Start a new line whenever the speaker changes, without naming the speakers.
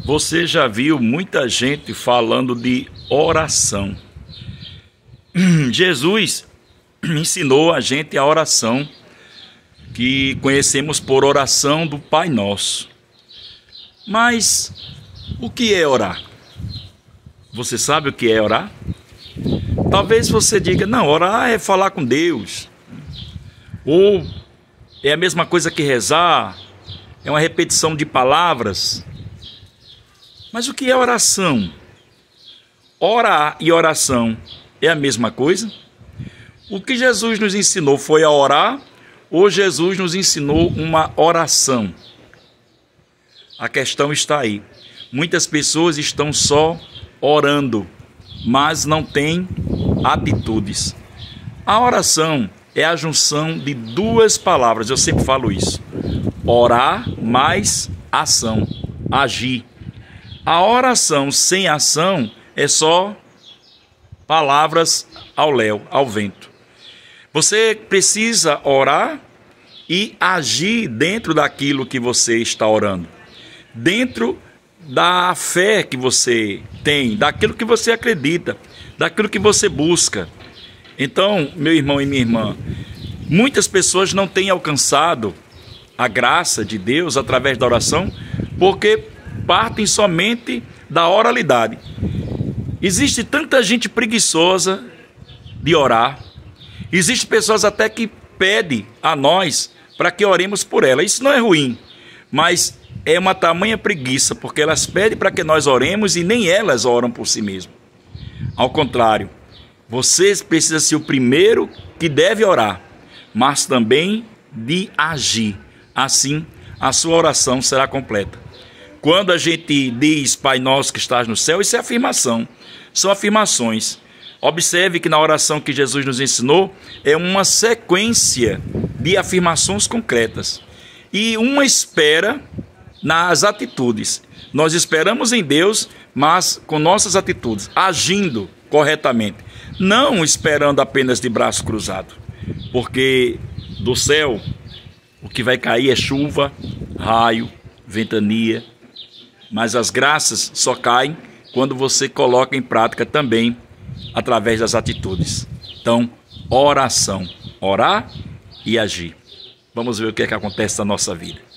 Você já viu muita gente falando de oração. Jesus ensinou a gente a oração que conhecemos por oração do Pai Nosso. Mas o que é orar? Você sabe o que é orar? Talvez você diga, não, orar é falar com Deus. Ou é a mesma coisa que rezar, é uma repetição de palavras. Mas o que é oração? Orar e oração é a mesma coisa? O que Jesus nos ensinou foi a orar ou Jesus nos ensinou uma oração? A questão está aí. Muitas pessoas estão só orando, mas não têm atitudes. A oração é a junção de duas palavras, eu sempre falo isso. Orar mais ação, agir. A oração sem ação é só palavras ao léu, ao vento. Você precisa orar e agir dentro daquilo que você está orando. Dentro da fé que você tem, daquilo que você acredita, daquilo que você busca. Então, meu irmão e minha irmã, muitas pessoas não têm alcançado a graça de Deus através da oração porque partem somente da oralidade. Existe tanta gente preguiçosa de orar. Existem pessoas até que pedem a nós para que oremos por ela. Isso não é ruim, mas é uma tamanha preguiça, porque elas pedem para que nós oremos e nem elas oram por si mesmas. Ao contrário, você precisa ser o primeiro que deve orar, mas também de agir. Assim, a sua oração será completa. Quando a gente diz Pai Nosso que estás no céu, isso é afirmação, são afirmações. Observe que na oração que Jesus nos ensinou é uma sequência de afirmações concretas e uma espera nas atitudes. Nós esperamos em Deus, mas com nossas atitudes, agindo corretamente, não esperando apenas de braço cruzado, porque do céu o que vai cair é chuva, raio, ventania, mas as graças só caem quando você coloca em prática também através das atitudes. Então, oração, orar e agir. Vamos ver o que é que acontece na nossa vida.